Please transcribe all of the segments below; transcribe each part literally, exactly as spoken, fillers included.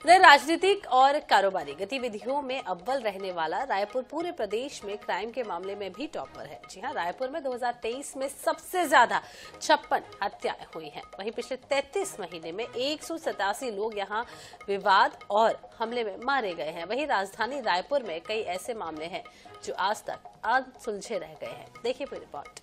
इधर राजनीतिक और कारोबारी गतिविधियों में अव्वल रहने वाला रायपुर पूरे प्रदेश में क्राइम के मामले में भी टॉप पर है। जी हां, रायपुर में दो हज़ार तेईस में सबसे ज्यादा छप्पन हत्याएं हुई हैं। वहीं पिछले तैंतीस महीने में एक सौ सतासी लोग यहां विवाद और हमले में मारे गए हैं। वहीं राजधानी रायपुर में कई ऐसे मामले हैं जो आज तक अनसुलझे रह गए हैं। देखिए पूरी रिपोर्ट।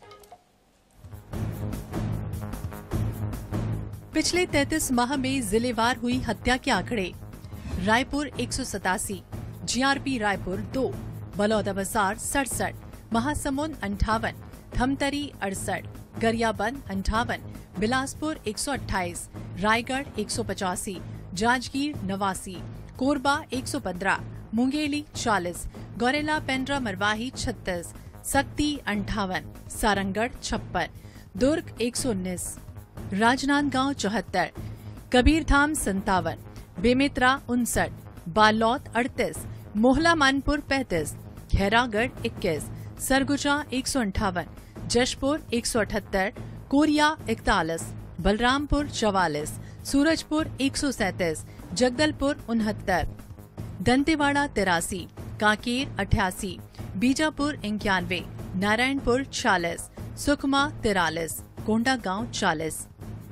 पिछले तैंतीस माह में जिलेवार हुई हत्या के आंकड़े। रायपुर एक सौ सतासी, जीआरपी रायपुर दो, बलौदाबाजार सड़सठ, महासमुंद अंठावन, धमतरी अड़सठ, गरियाबंद अंठावन, बिलासपुर एक सौ अट्ठाईस, रायगढ़ एक सौ पचासी, जांजगीर नवासी, कोरबा एक सौ पंद्रह, मुंगेली चालीस, गौरेला पेंड्रा मरवाही छत्तीस, सक्ती अंठावन, सारंगढ़ छप्पन, दुर्ग एक सौ उन्नीस, राजनांदगांव चौहत्तर, कबीरधाम संतावन, बेमेतरा उनसठ, बालोद अड़तीस, मोहला मानपुर पैंतीस, खैरागढ़ इक्कीस, सरगुजा एक सौ अंठावन, जशपुर एक सौ अठहत्तर, कोरिया इकतालीस, बलरामपुर चवालीस, सूरजपुर एक सौ सैंतीस, जगदलपुर उनहत्तर, दंतेवाड़ा तिरासी, कांकेर अठासी, बीजापुर इक्यानवे, नारायणपुर चालीस, सुकमा तिरालीस, कोंडागांव चालीस।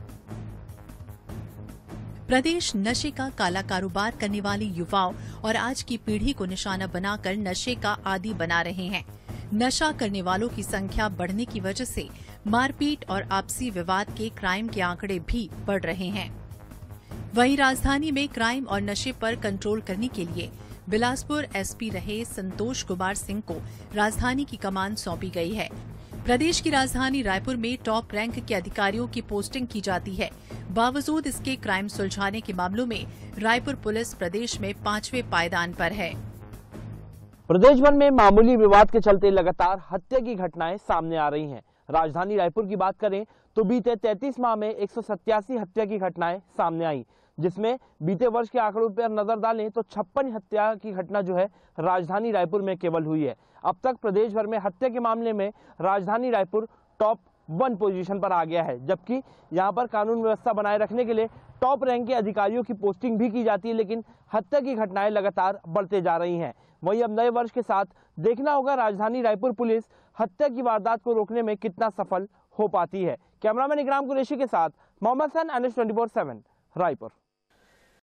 प्रदेश नशे का काला कारोबार करने वाले युवाओं और आज की पीढ़ी को निशाना बनाकर नशे का आदी बना रहे हैं। नशा करने वालों की संख्या बढ़ने की वजह से मारपीट और आपसी विवाद के क्राइम के आंकड़े भी बढ़ रहे हैं। वहीं राजधानी में क्राइम और नशे पर कंट्रोल करने के लिए बिलासपुर एसपी रहे संतोष कुमार सिंह को राजधानी की कमान सौंपी गई है। प्रदेश की राजधानी रायपुर में टॉप रैंक के अधिकारियों की पोस्टिंग की जाती है। बावजूद इसके क्राइम सुलझाने के मामलों में रायपुर पुलिस प्रदेश में पांचवें पायदान पर है। प्रदेश भर में मामूली विवाद के चलते लगातार हत्या की घटनाएं सामने आ रही हैं। राजधानी रायपुर की बात करें तो बीते तैंतीस माह में एक सौ सत्तासी हत्या की घटनाएं सामने आई, जिसमें बीते वर्ष के आंकड़ों पर नजर डालें तो छप्पन हत्या की घटना जो है राजधानी रायपुर में केवल हुई है। अब तक प्रदेश भर में हत्या के मामले में राजधानी रायपुर टॉप वन पोजीशन पर आ गया है, जबकि यहां पर कानून व्यवस्था बनाए रखने के लिए टॉप रैंक के अधिकारियों की पोस्टिंग भी की जाती है, लेकिन हत्या की घटनाएं लगातार बढ़ते जा रही हैं। वहीं अब नए वर्ष के साथ देखना होगा राजधानी रायपुर पुलिस हत्या की वारदात को रोकने में कितना सफल हो पाती है। कैमरामैन इकराम कुरैशी के साथ Mohammad Hasan, N S twenty four seven Raipur.